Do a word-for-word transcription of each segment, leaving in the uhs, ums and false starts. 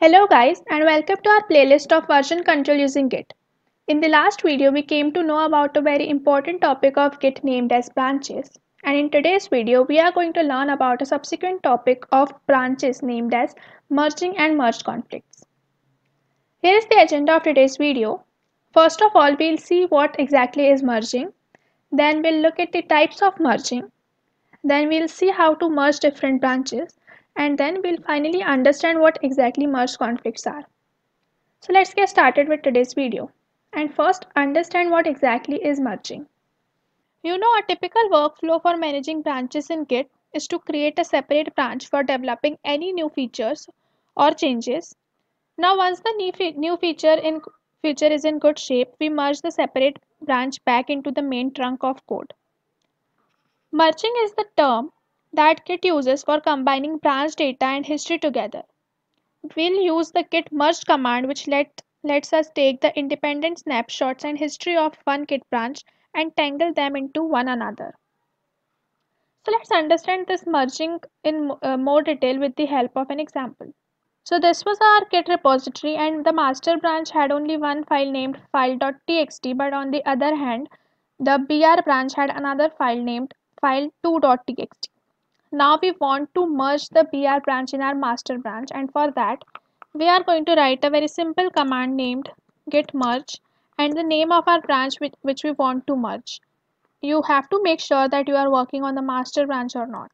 Hello guys and welcome to our playlist of version control using Git. In the last video we came to know about a very important topic of Git named as branches, and in today's video we are going to learn about a subsequent topic of branches named as merging and merge conflicts. Here is the agenda of today's video. First of all, we'll see what exactly is merging. Then we'll look at the types of merging. Then we'll see how to merge different branches, and then we'll finally understand what exactly merge conflicts are. So let's get started with today's video. And first, understand what exactly is merging. You know, a typical workflow for managing branches in Git is to create a separate branch for developing any new features or changes. Now, once the new, fe new feature in feature is in good shape, we merge the separate branch back into the main trunk of code. Merging is the term that Git uses for combining branch data and history together. We'll use the git merge command, which let, lets us take the independent snapshots and history of one Git branch and tangle them into one another. So let's understand this merging in uh, more detail with the help of an example. So this was our Git repository, and the master branch had only one file named file.txt, but on the other hand, the br branch had another file named file2.txt. Now we want to merge the br branch in our master branch, and for that we are going to write a very simple command named git merge and the name of our branch which, which we want to merge. You have to make sure that you are working on the master branch or not.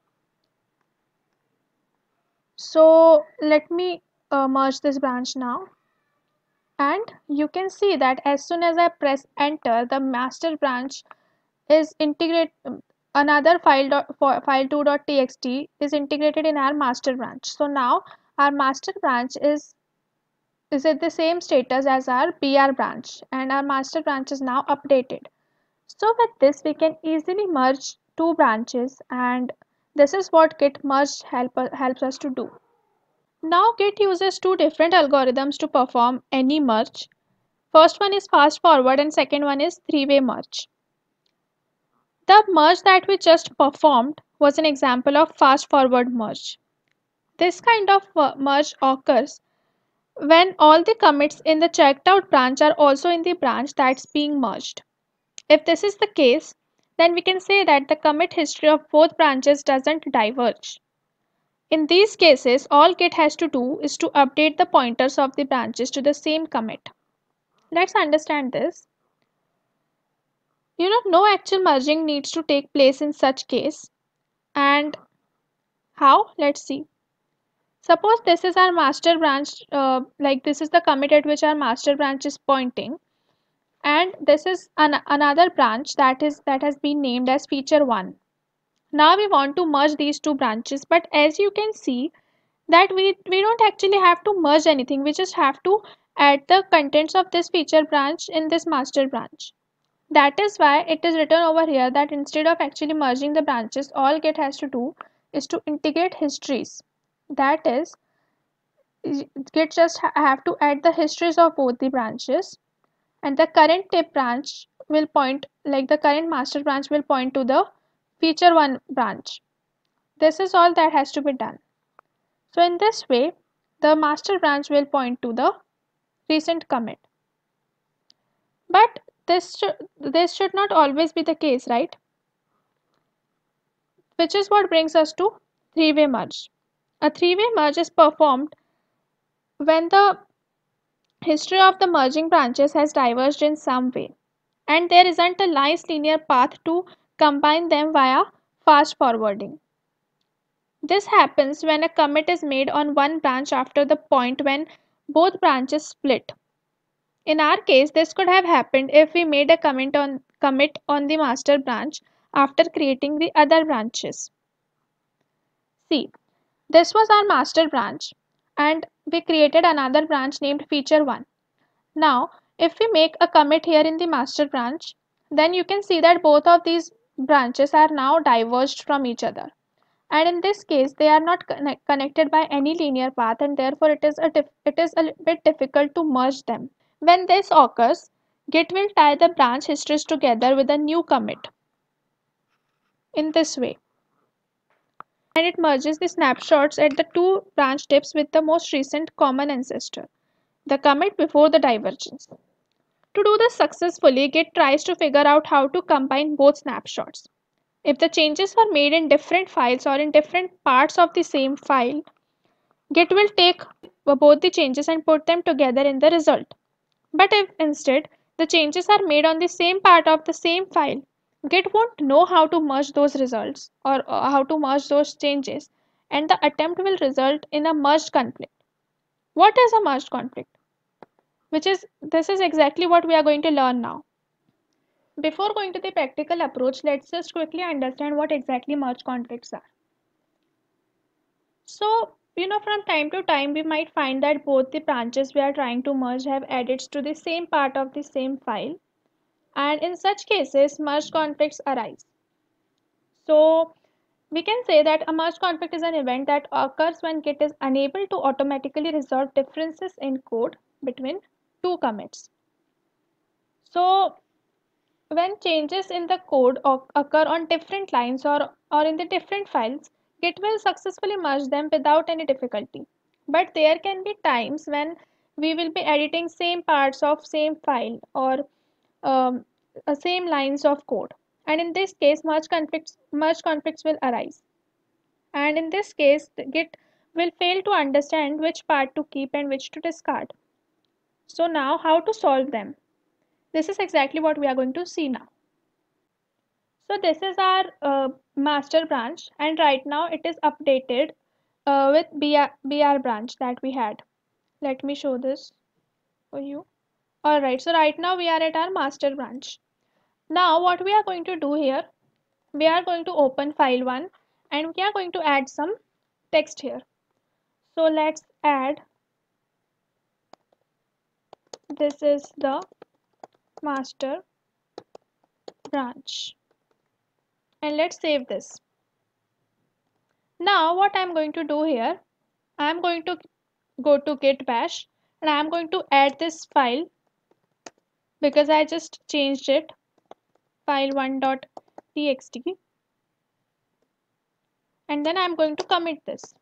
So let me uh, merge this branch now, and you can see that as soon as I press enter, the master branch is integrate another file dot, file2.txt is integrated in our master branch. So now our master branch is is at the same status as our br branch, and our master branch is now updated. So with this we can easily merge two branches, and this is what git merge help, helps us to do. Now Git uses two different algorithms to perform any merge. First one is fast forward and second one is three-way merge. The merge that we just performed was an example of fast forward merge. This kind of merge occurs when all the commits in the checked out branch are also in the branch that's being merged. If this is the case, then we can say that the commit history of both branches doesn't diverge. In these cases, all Git has to do is to update the pointers of the branches to the same commit. Let's understand this. You know, no actual merging needs to take place in such case. And how? Let's see. Suppose this is our master branch, uh, like this is the commit at which our master branch is pointing, and this is an another branch that is that has been named as feature one. Now we want to merge these two branches, but as you can see that we we don't actually have to merge anything. We just have to add the contents of this feature branch in this master branch. That is why it is written over here that instead of actually merging the branches, all Git has to do is to integrate histories. That is, Git just ha have to add the histories of both the branches, and the current tip branch will point, like the current master branch will point to the feature one branch. This is all that has to be done. So in this way, the master branch will point to the recent commit. But this should, this should not always be the case, right? Which is what brings us to three-way merge. A three-way merge is performed when the history of the merging branches has diverged in some way, and there isn't a nice linear path to combine them via fast forwarding. This happens when a commit is made on one branch after the point when both branches split. In our case, this could have happened if we made a commit on, commit on the master branch after creating the other branches. See, this was our master branch, and we created another branch named feature one. Now, if we make a commit here in the master branch, then you can see that both of these branches are now diverged from each other. And in this case, they are not connect connected by any linear path, and therefore it is, a it is a bit difficult to merge them. When this occurs, Git will tie the branch histories together with a new commit in this way. and it merges the snapshots at the two branch tips with the most recent common ancestor, the commit before the divergence. To do this successfully, Git tries to figure out how to combine both snapshots. If the changes were made in different files or in different parts of the same file, Git will take both the changes and put them together in the result. But if instead the changes are made on the same part of the same file, Git won't know how to merge those results or uh, how to merge those changes, and the attempt will result in a merged conflict. What is a merged conflict? Which is this is exactly what we are going to learn now. Before going to the practical approach, let's just quickly understand what exactly merge conflicts are. So, you know, from time to time, we might find that both the branches we are trying to merge have edits to the same part of the same file, and in such cases, merge conflicts arise. So, we can say that a merge conflict is an event that occurs when Git is unable to automatically resolve differences in code between two commits. So, when changes in the code occur on different lines or, or in the different files, Git will successfully merge them without any difficulty. But there can be times when we will be editing same parts of same file or um, uh, same lines of code. And in this case, merge conflicts, merge conflicts will arise. And in this case, the Git will fail to understand which part to keep and which to discard. So now how to solve them? This is exactly what we are going to see now. So this is our uh, master branch, and right now it is updated uh, with B R, B R branch that we had. Let me show this for you. Alright, so right now we are at our master branch. Now what we are going to do here, we are going to open file one and we are going to add some text here. So let's add, this is the master branch, and let's save this. Now what I'm going to do here, I'm going to go to git bash and I'm going to add this file because I just changed it, file one.txt, and then I'm going to commit this.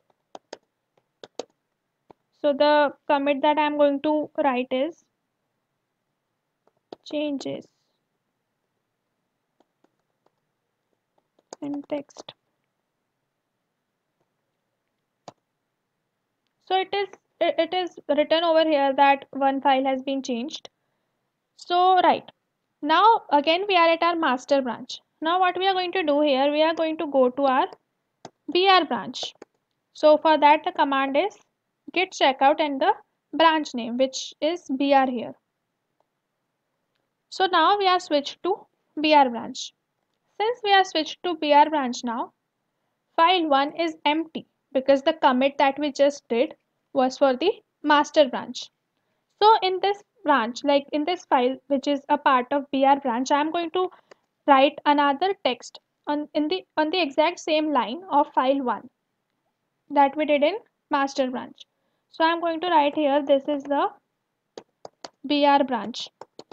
So the commit that I'm going to write is changes in text. So it is it is written over here that one file has been changed. So right, now again we are at our master branch. Now what we are going to do here, we are going to go to our B R branch. So for that the command is git checkout and the branch name, which is B R here. So now we are switched to B R branch. Since we are switched to B R branch now, file one is empty because the commit that we just did was for the master branch. So in this branch, like in this file which is a part of B R branch, I am going to write another text on in the on the exact same line of file one that we did in master branch. So I'm going to write here, this is the B R branch.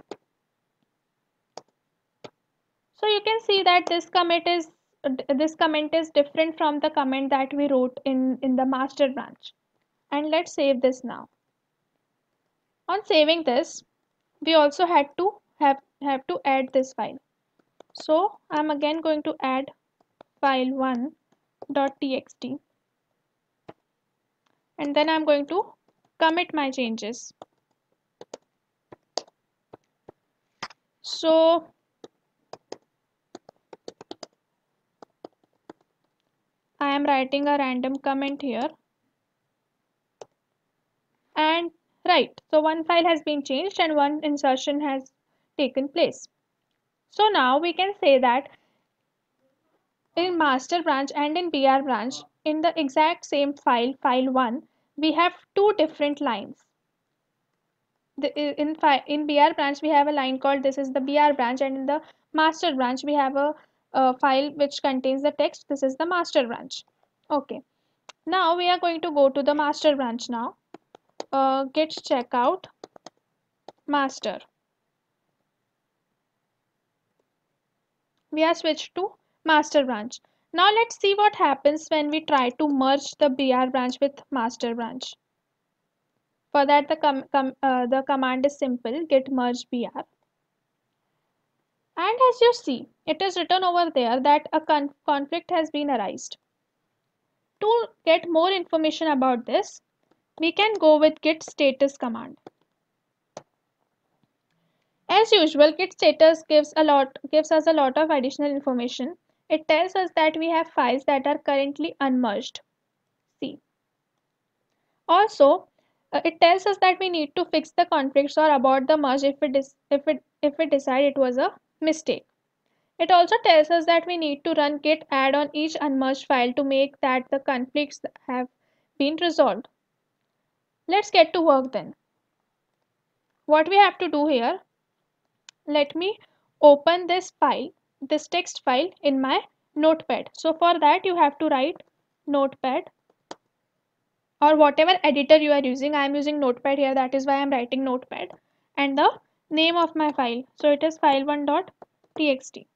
So you can see that this commit is this comment is different from the comment that we wrote in in the master branch. And let's save this now. On saving this, we also had to have have to add this file. So I'm again going to add file one.txt, and then I'm going to commit my changes. So I am writing a random comment here, and right, so one file has been changed and one insertion has taken place. So now we can say that in master branch and in B R branch, in the exact same file, file one, we have two different lines. The, in, in B R branch, we have a line called this is the B R branch, and in the master branch, we have a, a file which contains the text. This is the master branch. Okay. Now we are going to go to the master branch now. Uh, git checkout master. We are switched to master branch. Now let's see what happens when we try to merge the B R branch with master branch. For that the, com com uh, the command is simple, git merge B R. And as you see, it is written over there that a con conflict has been arised. To get more information about this, we can go with git status command. As usual, git status gives a lot gives us a lot of additional information. It tells us that we have files that are currently unmerged. See. Also, uh, it tells us that we need to fix the conflicts or abort the merge if it is if it if we decide it was a mistake. It also tells us that we need to run git add on each unmerged file to make that the conflicts have been resolved. Let's get to work then. What we have to do here, let me open this file, this text file in my notepad. So for that you have to write notepad or whatever editor you are using. I am using notepad here, that is why I am writing notepad, and the name of my file. So it is file one dot t x t.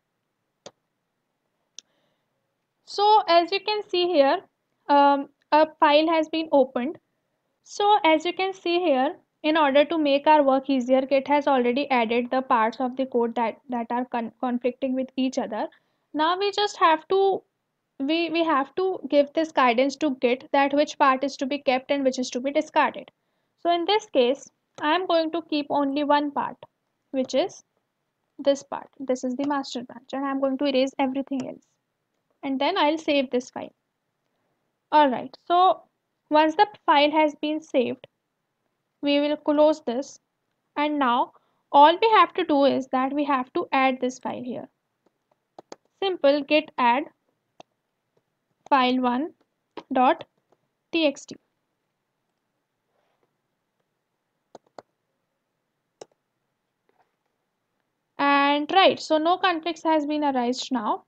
So as you can see here, um, a file has been opened. So as you can see here, in order to make our work easier, Git has already added the parts of the code that, that are con conflicting with each other. Now we just have to we, we have to give this guidance to Git that which part is to be kept and which is to be discarded. So in this case, I am going to keep only one part, which is this part. This is the master branch, and I am going to erase everything else. And then I'll save this file. Alright, so once the file has been saved, we will close this, and now all we have to do is that we have to add this file here. Simple git add file one dot t x t. And right, so no conflicts has been arised now.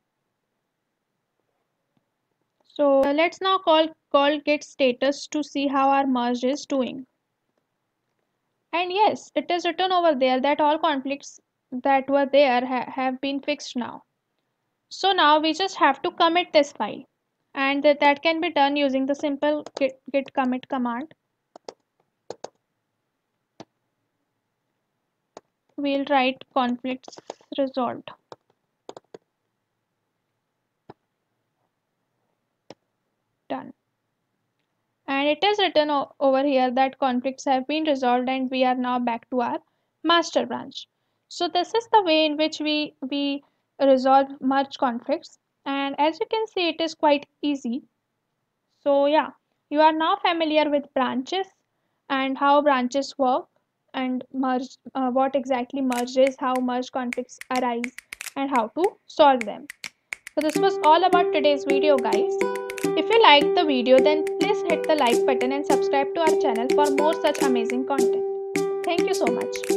So uh, let's now call call git status to see how our merge is doing. And yes, it is written over there that all conflicts that were there ha have been fixed now. So now we just have to commit this file, and that, that can be done using the simple git, git commit command. We'll write conflicts resolved. Done. And it is written over here that conflicts have been resolved and we are now back to our master branch. So this is the way in which we, we resolve merge conflicts, and as you can see it is quite easy. So yeah, you are now familiar with branches and how branches work, and merge, uh, what exactly merge is, how merge conflicts arise, and how to solve them. So this was all about today's video, guys. If you liked the video, then please hit the like button and subscribe to our channel for more such amazing content. Thank you so much.